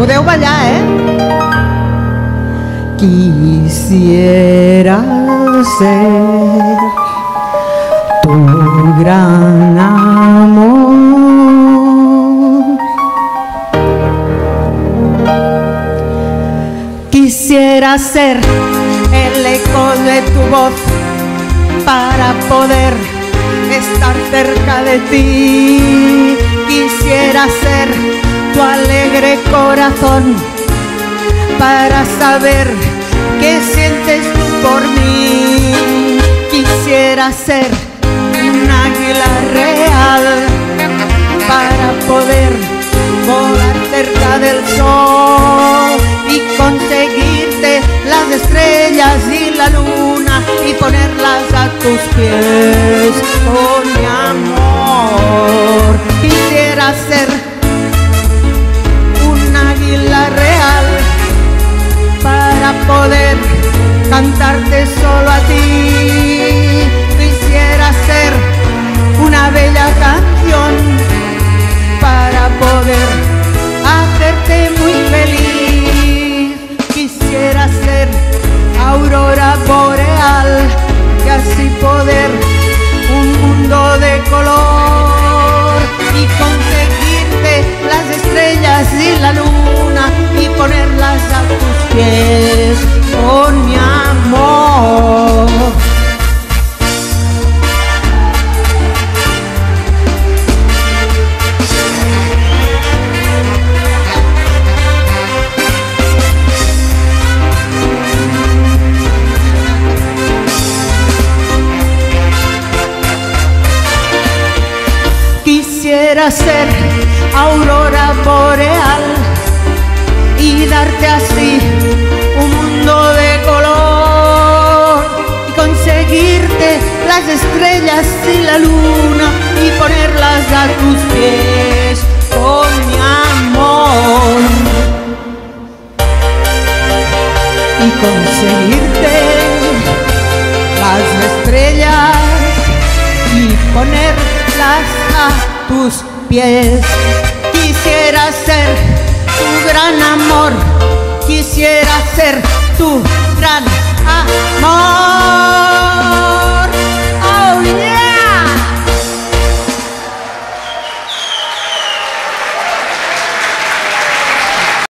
Podeu ballar, Quisiera ser tu gran amor. Quisiera ser el eco de tu voz para poder estar cerca de ti. Quisiera ser tu alegre corazón para saber qué sientes tú por mí. Quisiera ser un águila real para poder volar cerca del sol y conseguirte las estrellas y la luna y ponerlas a tus pies, oh mi amor. Quisiera ser un águila real para poder cantarte solo a ti. Quisiera ser una bella canción para poder hacerte muy feliz. Quisiera ser aurora boreal y así poder un mundo de color y conseguirte las estrellas y la luna y ponerlas a tus pies, oh mi amor. Quisiera ser aurora boreal y darte así un mundo de color y conseguirte las estrellas y la luna y ponerlas a tus pies, oh mi amor. Y conseguirte las estrellas y ponerlas a tus pies. Quisiera ser tu gran amor, quisiera ser tu gran amor.